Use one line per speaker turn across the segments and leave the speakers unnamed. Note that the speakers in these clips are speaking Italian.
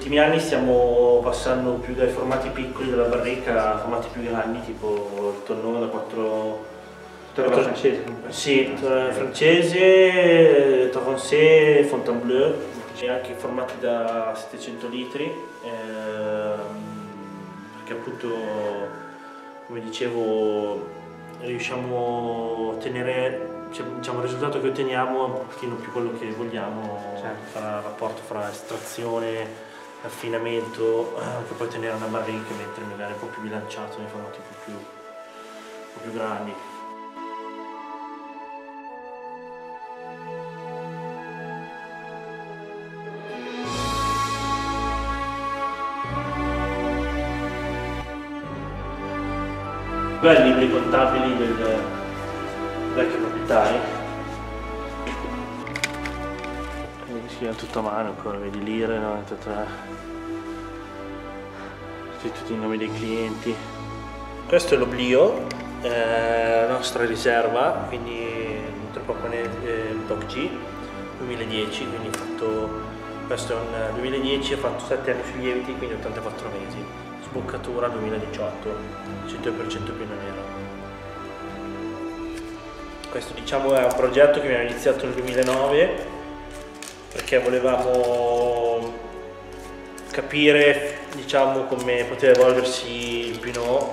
ultimi anni stiamo passando più dai formati piccoli della barrica a formati più grandi, tipo il tonnone da 4...
francese?
Sì, francese, Torrensé, Fontainebleau, e anche formati da 700 litri, perché appunto, come dicevo, riusciamo a ottenere, cioè, diciamo, il risultato che otteniamo è un pochino più quello che vogliamo, certo. Fra il rapporto fra estrazione, affinamento, che puoi ottenere una barrica, mentre magari è un po' più bilanciato nei formati un po' più grandi. Beh, libri contabili del vecchio proprietario. Quindi si è tutto a mano, ancora vedi lire, 93. Tutti i nomi dei clienti. Questo è l'oblio, la nostra riserva, quindi tra poco il Doc G 2010, quindi questo è un 2010, ha fatto 7 anni sui lieviti, quindi 84 mesi. Sboccatura 2018, 100% pinno nero. Questo, diciamo, è un progetto che abbiamo iniziato nel 2009 perché volevamo capire, diciamo, come poteva evolversi il Pinot.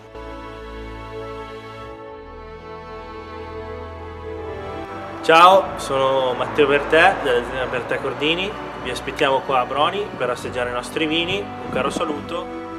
Ciao, sono Matteo Bertè dell'azienda Bertè Cordini. Vi aspettiamo qua a Broni per assaggiare i nostri vini. Un caro saluto.